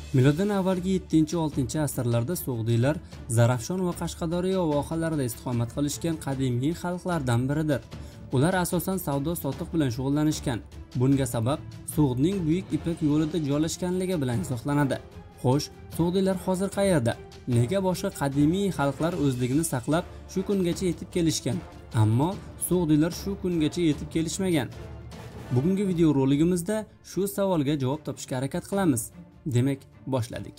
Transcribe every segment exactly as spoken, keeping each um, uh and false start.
Miloddan avvalgi yettinchi oltinchi asrlarda So'g'diylar Zarafshon va Qashqadaryo vohalarida istiqomat qilishgan qadimiy xalqlardan biridir. Ular asosan savdo-sotiq bilan shug'ullanishgan. Bunga sabab So'g'dning Buyuk Ipak yo'lida joylashganligi bilan izohlanadi. Xo'sh, So'g'diylar hozir qayerda? Nega boshqa qadimiy xalqlar o'zligini saqlab shu kungacha yetib kelishgan, ammo So'g'diylar shu kungacha yetib kelishmagan? Bugungi video roligimizda shu savolga javob topishga harakat qilamiz. Demak, boshladik.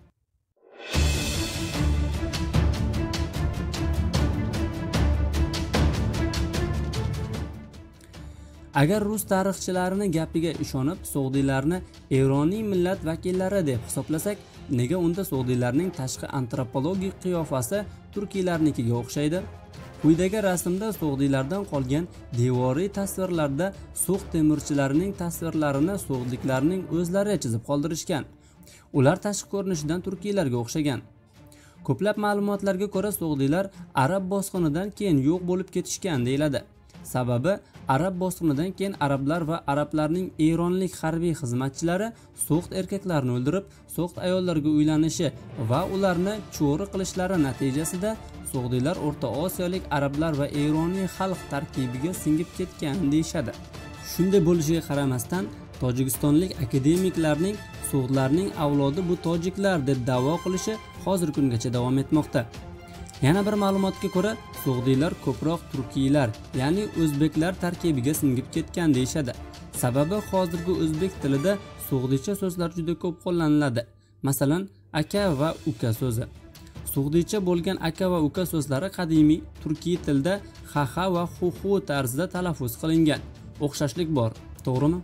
Agar rus tarixchilarining gapiga ishonib, So'g'diylarni Eronning millat vakillari deb hisoblasak, nega unda So'g'diylarning tashqi antropologik qiyofasi turkiylarnikiga o'xshaydi? Quyidagi rasmda So'g'diylardan qolgan devoriy tasvirlarda So'g' temirchilarining tasvirlarini so'g'diklarning o'zlari chizib qoldirishgan. Ular tashqi ko'rinishidan turkiylarga o'xshagan. Ko'plab ma'lumotlarga ko'ra So'g'diylar arab bosqinidan keyin yo'q bo'lib ketishgan deyiladi. Sababi arab bosqinidan keyin arablar va arablarning eronlik harbiy xizmatchilari So'g'd erkaklarni o'ldirib, So'g'd ayollarga uylanishi va ularni cho'ri qilishlari natijasida So'g'diylar O'rta Osiyolik arablar va eroniy xalq tarkibiga singib ketgan deyshadi. Shunday bo'lishiga qaramasdan, tojikistonlik akademiklarning So'g'dlarning avlodi bu tojiklar deb da'vo qilishi hozir kungacha davom etmoqda. Yana bir ma'lumotga ko'ra, So'g'diylar ko'proq turkiylar, ya'ni o'zbeklar tarkibiga singib ketgan deyshadi. Sababi hozirgi o'zbek tilida so'g'diycha so'zlar juda ko'p qo'llaniladi. Masalan, aka va uka so'zi. So'g'diycha bo'lgan aka va uka so'zlari qadimiy turkiy tilda ha-ha va hu-hu tarzida talaffuz qilingan. O'xshashlik bor, to'g'rimi?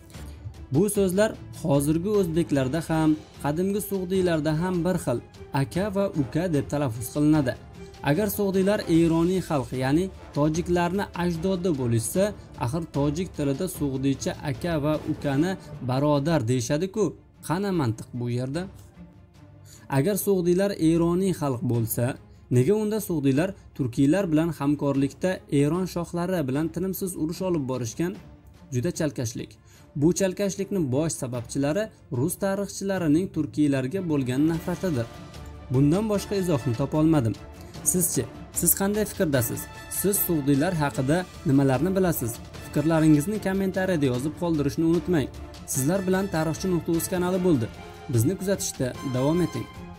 Bu so'zlar hozirgi o'zbeklarda ham, qadimgi So'g'diylarda ham bir xil aka va uka deb talaffuz qilinadi. Agar So'g'diylar eroniy xalq, ya'ni tojiklarni ajdodi bo'lishsa, axir tojik tilida So'g'diycha aka va ukani barodar deyshadi-ku. Qana mantiq bu yerda? Agar So'g'diylar eroniy xalq bo'lsa, nega unda So'g'diylar turkiylar bilan hamkorlikda Eron shohlari bilan tinimsiz urush olib borishgan? Juda chalkashlik. Bu chalkashlikni bosh sababchilari rus tarixchilarining turkiylarga bo'lgan nafratidir. Bundan boshqa izohni topa olmadim. Sizchi, siz qanday fikrdasiz? Siz So'g'diylar haqida nimalarni bilasiz? Fikrlaringizni kommentariyada yozib qoldirishni unutmang. Sizlar bilan Tarixchi nuqta uz kanali bo'ldi. Bizni kuzatishda davom eting.